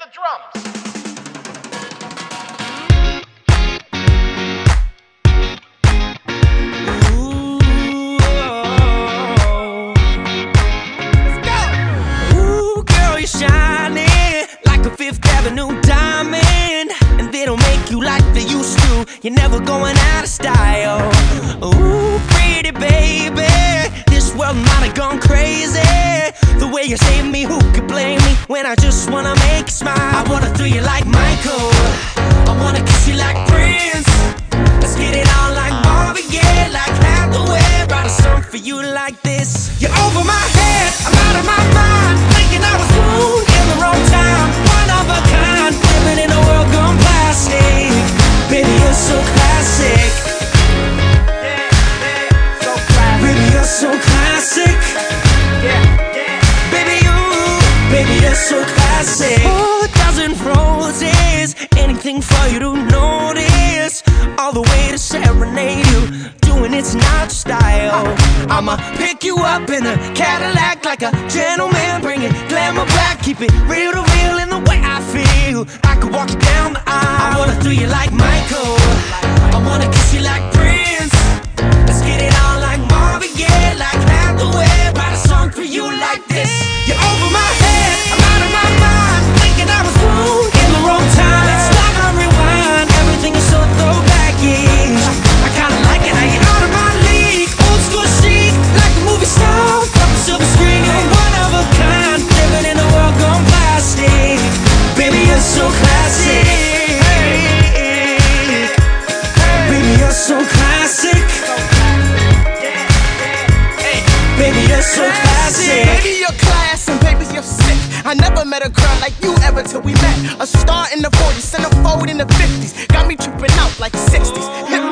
the drums. Fifth Avenue diamond, and they don't make you like they used to. You're never going out of style. Ooh, pretty baby, this world might have gone crazy. The way you save me, who could blame me when I just wanna make you smile? I wanna throw you like Michael, I wanna kiss you like Prince. Let's get it on like Marvin Gaye, like Hathaway. Write a song for you like this. You're over my head, I'm out of my mind, thinking I was wrong in the wrong time. One of a kind, living in a world gone plastic. Baby, you're so classic. So classic. Baby, you're so classic. Baby, you're so classic. 4,000 roses, anything for you to notice. All the way to serenade you, doing it's not your style. I'ma pick you up in a Cadillac like a gentleman, bring it glamour back, keep it real to real in the way I feel. I could walk you down the aisle. I wanna throw you like Michael, I wanna kiss you like Prince. Let's get it on like Marvin Gaye, like Hathaway. Write a song for you like this. You're over my head, I'm out of my mind, thinking I was wrong in the wrong time. Let's stop and rewind, everything is so throwback-ish. I kinda like it how you're out of my league, old school chic, like a movie star, from the silver screen. You're one of a kind, living in a world gone plastic. Baby, you're so classic. Baby, you're so classic. Baby, you're so classic. Baby, you're class and baby, you're sick. I never met a girl like you ever till we met. A star in the 40s, centerfold in the 50s. Got me tripping out like 60s.